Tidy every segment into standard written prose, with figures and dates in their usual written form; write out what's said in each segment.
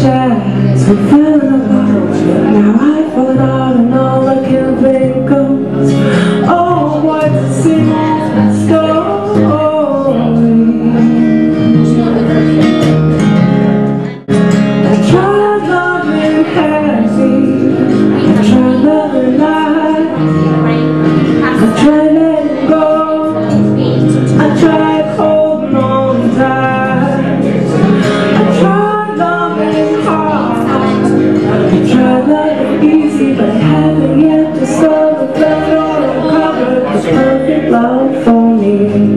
chance, we fell in love. Now I've fallen out and all I can think of is, oh, what's a single story. I tried loving happy, I tried loving light, I tried letting go, I tried holding on tight, I tried loving hard, I tried loving easy, but haven't yet discovered that or uncovered the perfect love for me.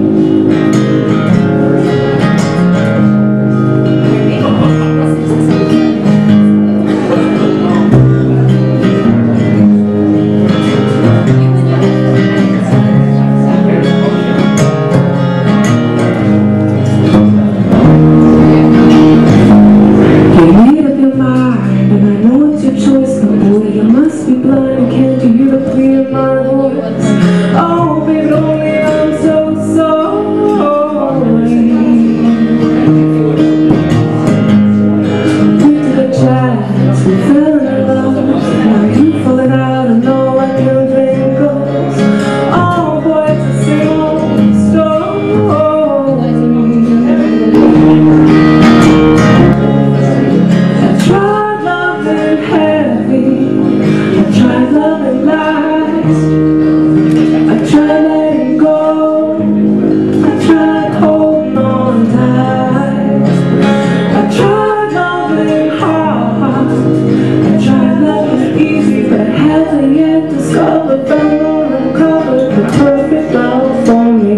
You must be blind and can't you hear the plea of my voice? Oh, baby, only I'm so sorry. We took a chance, we fell in love. Now you falling out and all I can think of is, oh boy, it's a single story. I tried loving heavy, I tried loving lies, I tried letting go, I tried holding on tight, I tried loving hard, I tried loving easy, but haven't yet discovered, found or uncovered the perfect love for me.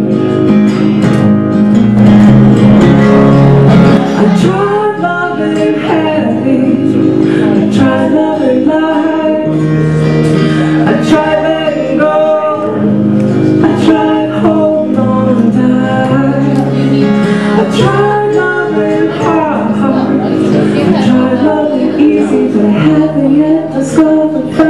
I tried loving heavy, I tried loving light, I tried letting go, I tried holding on tight, I tried loving hard, I tried loving easy, but I haven't yet discovered